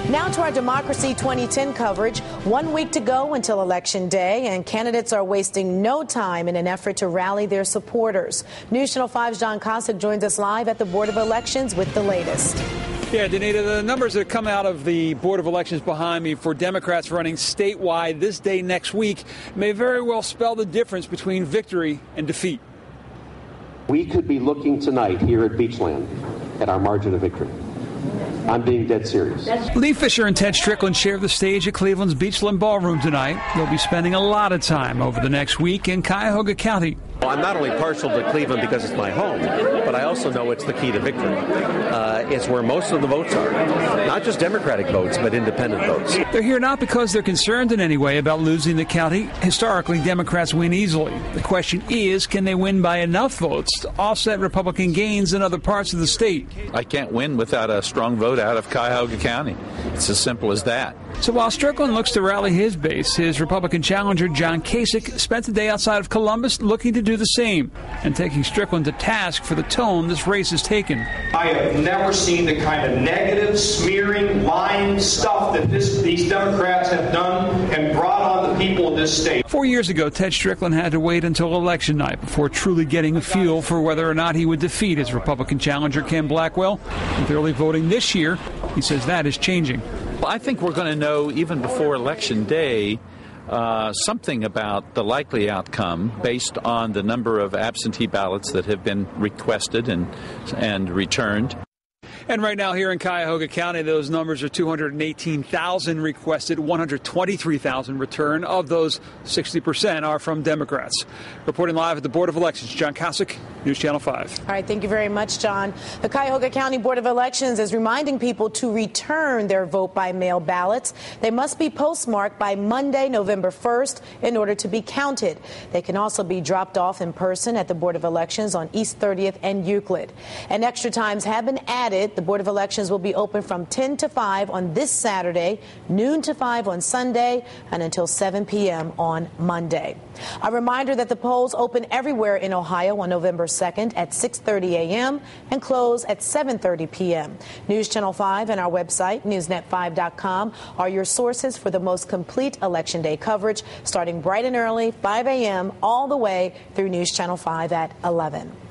Now to our Democracy 2010 coverage. 1 week to go until Election Day, and candidates are wasting no time in an effort to rally their supporters. News Channel 5's John Kosich joins us live at the Board of Elections with the latest. Yeah, Danita, the numbers that come out of the Board of Elections behind me for Democrats running statewide this day next week may very well spell the difference between victory and defeat. We could be looking tonight here at Beachland at our margin of victory. I'm being dead serious. Lee Fisher and Ted Strickland share the stage at Cleveland's Beachland Ballroom tonight. They'll be spending a lot of time over the next week in Cuyahoga County. Well, I'm not only partial to Cleveland because it's my home, but I also know it's the key to victory. It's where most of the votes are. Not just Democratic votes, but independent votes. They're here not because they're concerned in any way about losing the county. Historically, Democrats win easily. The question is, can they win by enough votes to offset Republican gains in other parts of the state? I can't win without a strong vote out of Cuyahoga County. It's as simple as that. So while Strickland looks to rally his base, his Republican challenger, John Kosich, spent the day outside of Columbus looking to do the same and taking Strickland to task for the tone this race has taken. I have never seen the kind of negative, smearing, lying stuff that these Democrats have done and brought on the people of this state. 4 years ago, Ted Strickland had to wait until election night before truly getting a feel for whether or not he would defeat his Republican challenger, Ken Blackwell. With early voting this year, he says that is changing. Well, I think we're going to know even before Election Day something about the likely outcome based on the number of absentee ballots that have been requested and returned. And right now here in Cuyahoga County, those numbers are 218,000 requested, 123,000 returned. Of those, 60% are from Democrats. Reporting live at the Board of Elections, John Kosich, News Channel 5. All right, thank you very much, John. The Cuyahoga County Board of Elections is reminding people to return their vote by mail ballots. They must be postmarked by Monday, November 1st, in order to be counted. They can also be dropped off in person at the Board of Elections on East 30th and Euclid. And extra times have been added. The Board of Elections will be open from 10 to 5 on this Saturday, noon to 5 on Sunday, and until 7 p.m. on Monday. A reminder that the polls open everywhere in Ohio on November 2nd at 6:30 a.m. and close at 7:30 p.m. News Channel 5 and our website, newsnet5.com, are your sources for the most complete Election Day coverage, starting bright and early, 5 a.m., all the way through News Channel 5 at 11.